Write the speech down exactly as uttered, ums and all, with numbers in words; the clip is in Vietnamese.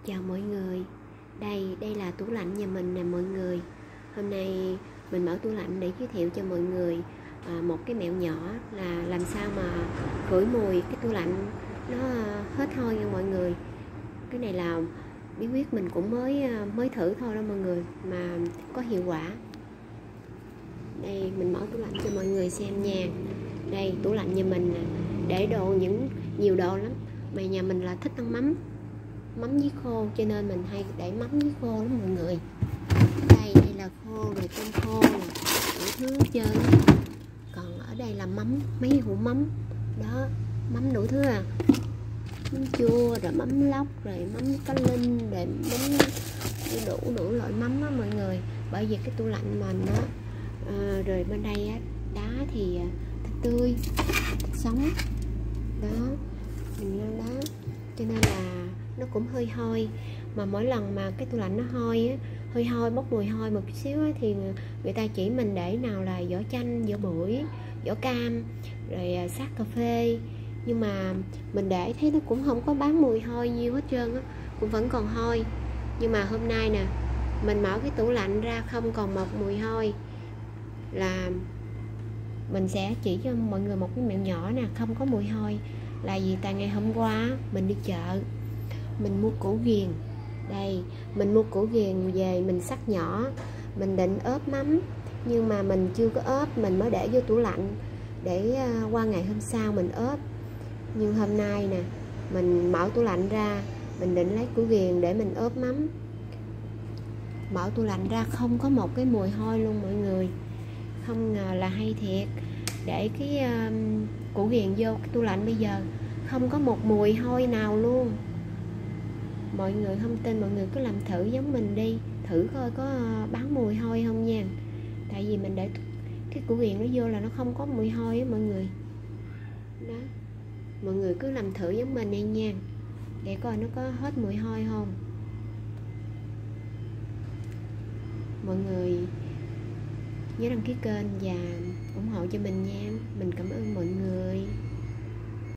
Chào mọi người. Đây, đây là tủ lạnh nhà mình nè mọi người. Hôm nay mình mở tủ lạnh để giới thiệu cho mọi người à, một cái mẹo nhỏ là làm sao mà khử mùi cái tủ lạnh nó hết hôi nha mọi người. Cái này là bí quyết mình cũng mới mới thử thôi đó mọi người, mà có hiệu quả. Đây, mình mở tủ lạnh cho mọi người xem nha. Đây, tủ lạnh nhà mình nè, để đồ những nhiều đồ lắm. Mà nhà mình là thích ăn mắm mắm với khô, cho nên mình hay để mắm với khô lắm mọi người. Đây, đây là khô, rồi tôm khô nè, đủ thứ hết trơn. Còn ở đây là mắm, mấy hũ mắm đó, mắm đủ thứ à, mắm chua, rồi mắm lóc, rồi mắm cá linh, rồi mắm đủ đủ loại mắm á mọi người. Bởi vì cái tủ lạnh mình á, à, rồi bên đây á, đá thì thịt tươi, thịt sống đó, mình lên đó, cho nên là nó cũng hơi hôi. Mà mỗi lần mà cái tủ lạnh nó hôi á, hơi hôi, bốc mùi hôi một chút xíu á, thì người ta chỉ mình để nào là vỏ chanh, vỏ bưởi, vỏ cam, rồi sát cà phê. Nhưng mà mình để thấy nó cũng không có bán mùi hôi nhiều hết trơn á, cũng vẫn còn hôi. Nhưng mà hôm nay nè, mình mở cái tủ lạnh ra không còn một mùi hôi, là mình sẽ chỉ cho mọi người một cái mẹo nhỏ nè, không có mùi hôi. Là vì tại ngày hôm qua mình đi chợ, mình mua củ ghiền. Đây, mình mua củ ghiền về mình xắt nhỏ, mình định ốp mắm, nhưng mà mình chưa có ốp, mình mới để vô tủ lạnh để qua ngày hôm sau mình ốp. Nhưng hôm nay nè, mình mở tủ lạnh ra, mình định lấy củ ghiền để mình ốp mắm. Mở tủ lạnh ra không có một cái mùi hôi luôn mọi người. Không ngờ là hay thiệt. Để cái uh, củ ghiền vô cái tủ lạnh bây giờ không có một mùi hôi nào luôn. Mọi người không tin, mọi người cứ làm thử giống mình đi, thử coi có bán mùi hôi không nha. Tại vì mình để cái củ ghiền nó vô là nó không có mùi hôi á mọi người đó. Mọi người cứ làm thử giống mình đi nha, để coi nó có hết mùi hôi không. Mọi người nhớ đăng ký kênh và ủng hộ cho mình nha. Mình cảm ơn mọi người.